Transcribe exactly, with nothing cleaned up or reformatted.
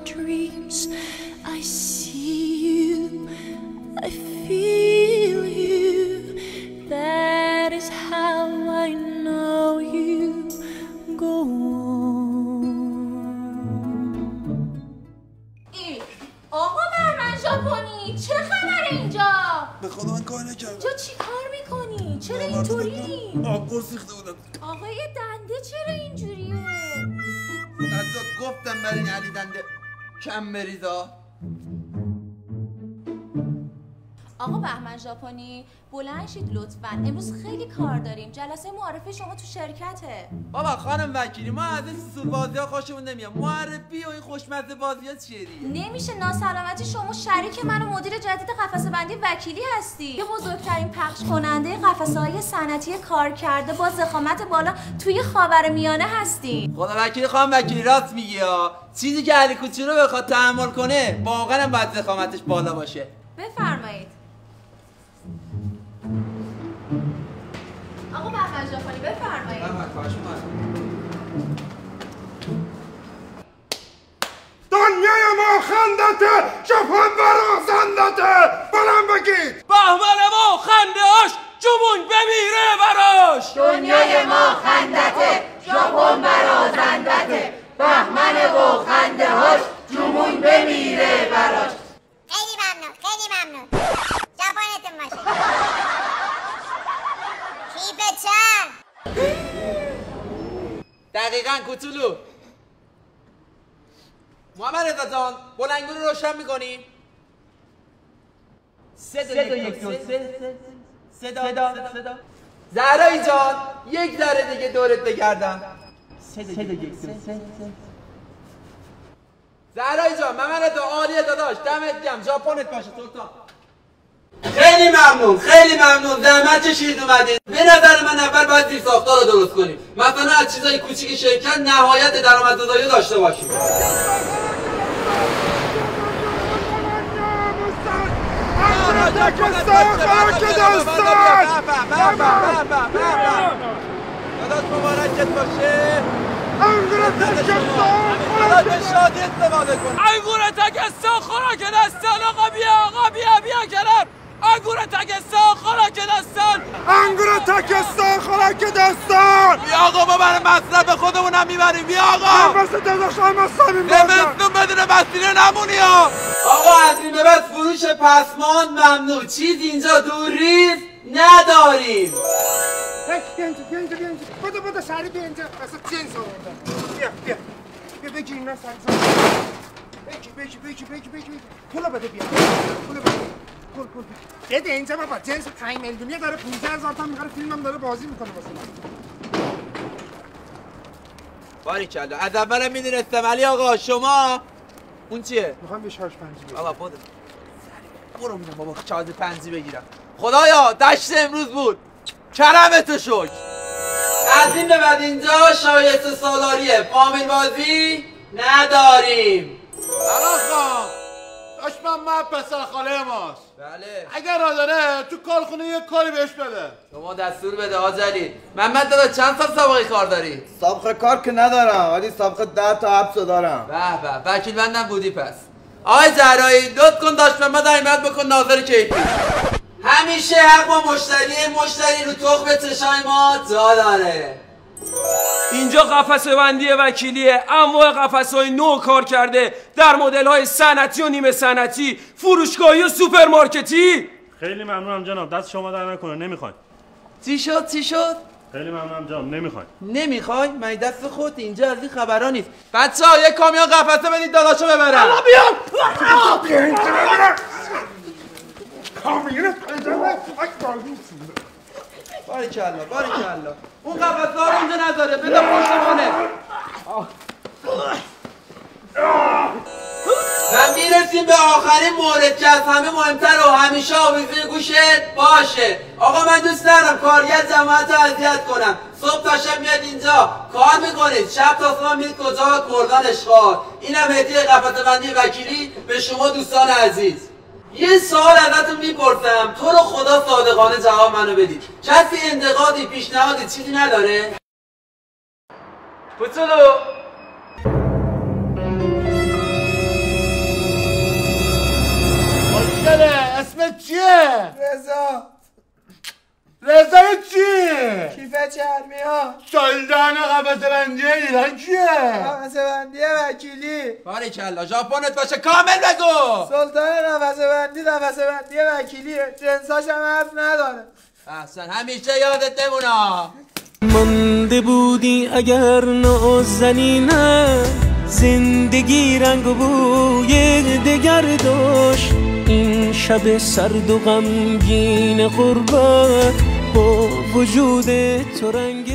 dreams. I see you, I feel you. That is how I know you. Go ای آقا بهمن ژاپنی چه خبره اینجا؟ به خدا من کار نکردم. تو چی کار میکنی؟ چرا اینطوری؟ آبگور سیخته بودم. آقای دنده چرا اینجوریه؟ حتی گفتم برای علی دنده کم بریزا. آقا بهمن ژاپنی بلند شید لطفاً، امروز خیلی کار داریم. جلسه معرفی شما تو شرکته. بابا خانم وکیلی ما از این سوسول بازی ها خوشمون نمیاد. معرفی و این خوشمزه بازی ها چیه دیگه؟ نمیشه ناسلامتی شما شریک من و مدیر جدید قفسه بندی وکیلی هستی. یه بزرگترین پخش کننده قفسه های صنعتی کار کرده با ضخامت بالا توی خاورمیانه هستی. خدا وکیلی خانم وکیلی راست میگی ها. چیزی که علی کوچولو رو بخواد تحمل کنه واقعا باید ضخامتش بالا باشه. بفرمایید. آقا بهمن ژاپنی بفرمایید. دنیای ما خندته، ژاپن برازندته. بلند بگید بهمن ما خندهاش جمون بمیره براش. دنیای ما خندته، ژاپن برازندته. بهمن و خندهاش جمون بمیره براش. خیلی ممنون، خیلی ممنون. ژاپنتون باشه. کیپ چند؟ دقیقاً کوچولو. محمد رضا جان بلنگو رو روشن میکنیم. سه تا یک دو سه صدا صدا زهرایی جان یک ذره دیگه دورت بگردم. سه تا یک دو سه زهرایی جان محمد رضا عالیه داداش دمت گرم ژاپنت باشه سلطان. خیلی ممنون خیلی ممنون زحمت کشیدید اومدید. به نظر من اول باید زیر ساختار رو درست کنیم، مثلا از چیزای کوچیک شرکت نهایت درآمدزایی رو داشته باشیم. داداش مبارکت باشه. انگور تکستان داداش به شادی استفاده کن. انگور تکستان خوراک دستان. آقا بیا آقا بیا بیا کنار. انگور تکستان خوراک دستان. انگور تکستان خوراک دستان. بیا آقا ما برای مصرف خودمونم میبریم. بیا آقا بس داداش هم مصرفیم زمستون بدون بستینه نمونی ها. آقا از این به بعد فروش پسمان ممنوع. چیز اینجا دور ریز نداریم. بیا اینجا بیا اینجا بیا اینجا بده بده سری بیا اینجا اصلا جنس آوردن. بیا بیا بیا بگی اینا سری سری بگی بگی بگی بگی بگی پولا بده بیا پولا بده پول پول بده اینجا بابا جنس پنج میلیونیه داره پانزده هزار تا میخره فیلمم داره بازی میکنه واسه من. باریکلا از اولم میدونستم. علی آقا شما اون چیه؟ میخوام یه شارژ پنجی بگیرم. آقا بده برو میرم بابا شارژ پنجی بگیرم. خدایا دشت امروز بود کرمتو شکر. از این به بعد اینجا شایسته سالاریه فامیل بازی نداریم. آقا داشت محمد پسر خاله ماست. بله اگر را داره تو کارخونه یه کاری بهش بده. شما دستور بده آجلی. محمد دادا چند سال سابقه کار داری؟ سابقه کار که ندارم ولی سابقه ده تا حبس دارم. به به وکیل بندم بودی پس. آقای زهرایی لطف کن داشت محمد حمایت بکن ناظر کیفی. همیشه حق با مشتری مشتری رو تخم چشای ما جا داره. اینجا قفسه بندی وکیلیه. انواع قفسه های نو کار کرده در مدل های صنعتی و نیمه صنعتی، فروشگاهی و سوپرمارکتی. خیلی ممنونم جناب دست شما در نکنه. نمیخواین؟ چی شد چی شد؟ خیلی ممنونم جناب نمیخواین. نمیخوای؟ من دست خودت اینجا از این خبرا نیست. بچه‌ها یک کامیون قفسه بدید داداشو ببرن. الان بیا بیا اینجا ببرن کامیونت پیدا باریکلا باریکلا. اون قفسه ها رو اونجا نذاره بده پشت خونه. و میرسیم به آخرین مورد که از همه مهمتر و همیشه آویزون گوشت باشه. آقا من دوست ندارم کارگر جماعت رو اذیت کنم. صبح تا شب میاد اینجا کار میکنید، شب تا صبح میرید کجا؟ کردان اشغال. اینم هدیه قفسه بندی وکیلی به شما دوستان عزیز. یه سوال ازتون میپرسم تو رو خدا صادقانه جواب منو بدید. کسی انتقادی پیشنهادی چیزی نداره؟ کوچولو رضای چی؟ کیف چرمی ها. سلطان قفسه بندی ایران کیه؟ قفسه بندی وکیلی. باریکلا ژاپنت باشه کامل بگو. سلطان قفسه بندی قفسه بندی وکیلیه، جنساش هم حرف نداره. احسن همیشه یادت بمونا. مانده بودی اگر نازنینم، زندگی رنگ و بوی دگر داشت. این شب سرد و غمگین غربت با وجود تو رنگ